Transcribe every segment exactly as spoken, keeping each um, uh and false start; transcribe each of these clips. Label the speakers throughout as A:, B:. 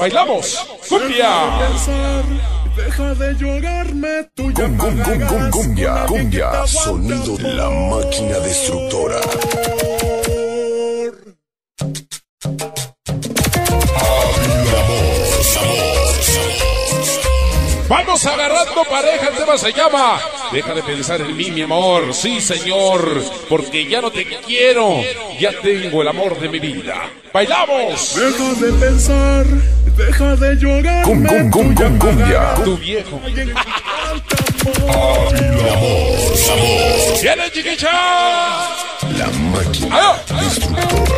A: Bailamos, cumbia.
B: Deja de llorarme tu
C: Cum, cum, cum, cum, cumbia, cumbia. Sonido de la máquina destructora.
A: Vamos agarrando pareja, el tema se llama Deja de pensar en mí, mi amor. Sí, señor, porque ya no te quiero, ya tengo el amor de mi vida. ¡Bailamos!
B: Deja de pensar, deja de llorar.
C: Cum, cum, cum, cum, cumbia.
A: Tu viejo.
C: Amor,
A: ¡Viene, chiquicha!
C: la máquina
A: ¡Ah!
C: destructora.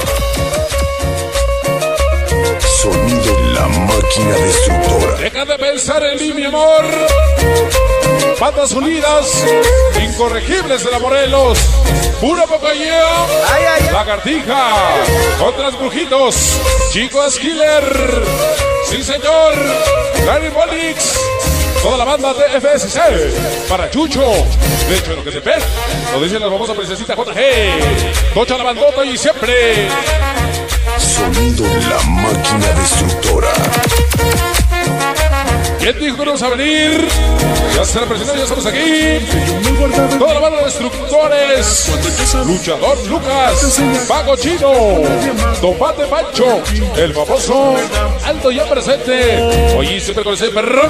C: Sonido de la máquina destructora.
A: Deja de pensar en mí, mi amor. Bandas unidas, incorregibles de la Morelos. Pura papayeo. Lagartija. Contra los brujitos. Chicos Killer. Sí, señor. Gary Bolix. Toda la banda de F S C. Para Chucho. De hecho, lo que te ves. Lo dice la famosa princesita J G. Tocha la bandota y siempre.
C: Sonido de la máquina destructora.
A: ¿Quién dijo que no vamos a venir? Ya se la presentaron, ya estamos aquí. Toda la banda de destructores. Luchador Lucas. Pago Chino. Tomate Pancho. El famoso Aldo ya presente. Oye, siempre con ese perro.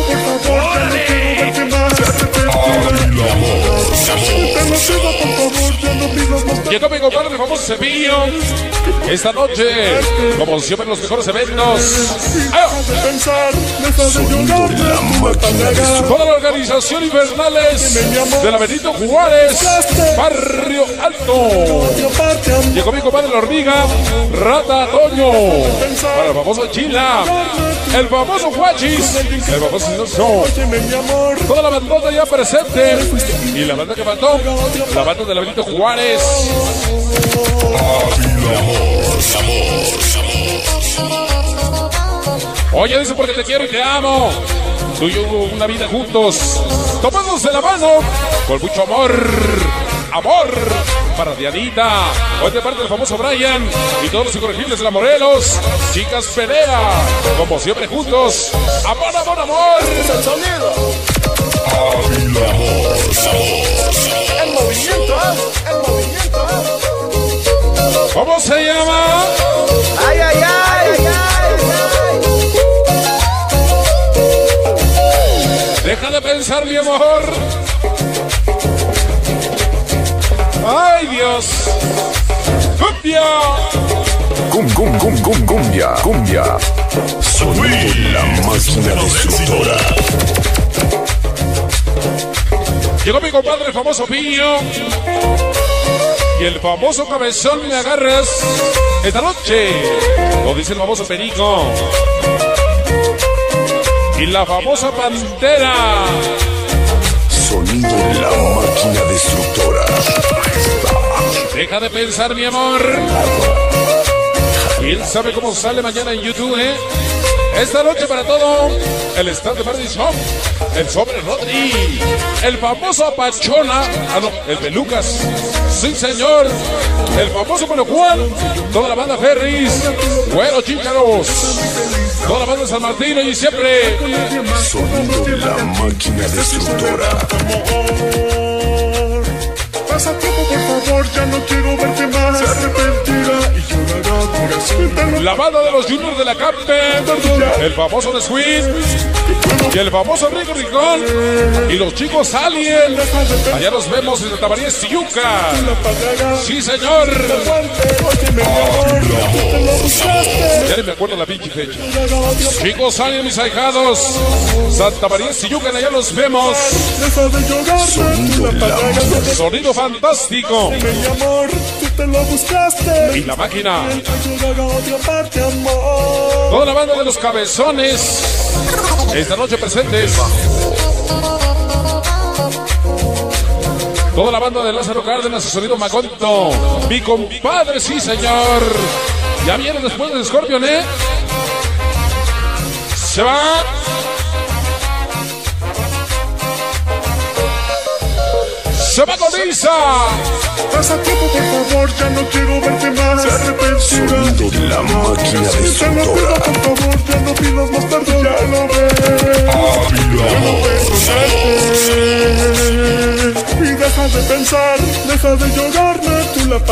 A: Llegó mi compadre, el famoso Cepillo. Esta noche, como siempre, los mejores eventos. ¡Ah!
C: Sonido de la máquina destructora.
A: Toda la organización Invernales de la Benito Juárez, Barrio Alto. Llegó mi compadre la hormiga, Rata Toño. Para el famoso Chila, el famoso Huachis, el famoso Sinoso. Toda la bandota ya presente. Y la banda que faltó, la banda de la Benito Juárez. Oye, dice porque te quiero y te amo. Tú y yo una vida juntos, tomados de la mano, con mucho amor. Amor para Dianita. Hoy de parte del famoso Brian y todos los incorregibles de la Morelos. Chicas Pelea, como siempre juntos. Amor, amor, amor.
B: El sonido. El movimiento, el movimiento.
A: ¿Cómo se llama?
B: Ay, ay, ay, ay, ay,
A: Deja de pensar, mi amor. ¡Ay, Dios! ¡Cumbia!
C: Cum, cum, cum, cum, cumbia, cumbia. Sonido de la máquina destructora.
A: Llegó mi compadre, el famoso Piño. Y el famoso Cabezón Me Agarras. Esta noche, lo dice el famoso Perico. Y la famosa Pantera.
C: Sonido de la máquina destructora.
A: Deja de pensar, mi amor. Y él sabe cómo sale mañana en YouTube, ¿eh? Esta noche para todo, el stand de Madison, el sobre Rodri, el famoso Apachona, ah no, el Pelucas, sí señor, el famoso Bueno Juan, toda la banda Ferris, Güero Chícharos, toda la banda de San Martín y siempre.
C: Sonido de la máquina destructora.
B: pasa tiempo, por favor, ya no quiero verte más. Se arrepentirá y llorará por
A: la banda de los Juniors de la Campe, el famoso The Sweet y el famoso Rico Ricón y los chicos Alien. Allá nos vemos en Santa María Estilluca. Sí, señor. Ya ni me acuerdo la pinche fecha. Chicos Alien, mis ahijados. Santa María Estilluca, allá nos vemos. Sonido fantástico. Y la máquina. Toda la banda de los cabezones. Esta noche presentes. Toda la banda de Lázaro Cárdenas, sonido Magonto. Mi compadre, sí señor. Ya viene después de Scorpion, ¿eh? Se va. Se va con Isa.
B: Pasa tiempo, por favor, ya no quiero verte más. Se arrepentirá.
C: Sonido de la máquina destructora.
B: Por favor, ya no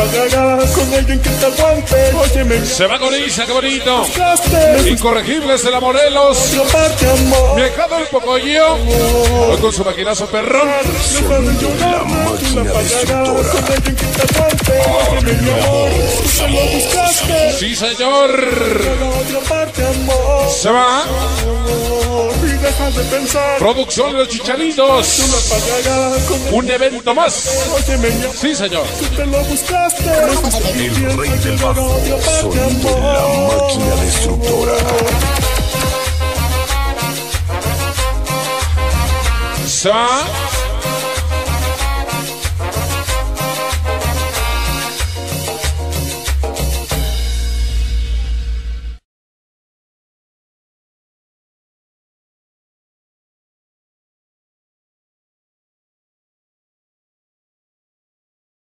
B: pagarás con alguien que te aguante. Óyeme,
A: se va con Isa, qué bonito.
B: buscaste
A: Incorregibles de la Morelos.
B: otra parte, amor.
A: Viajado el Pocoyo. Hoy con su maquinazo perrón.
C: Sonido de la máquina destructora.
B: Con alguien que te aguante. Óyeme, mi amor, tú se lo buscaste.
A: Sí, señor.
B: La otra parte, amor.
A: Se va.
B: Y deja de pensar.
A: Producción de los Chicharitos.
B: Tú la pagarás con
A: Un evento más.
B: Óyeme, mi amor,
A: Sí, señor.
B: tú te lo buscaste.
C: El rey del bajo. Sonido de la máquina destructora.
A: Se va.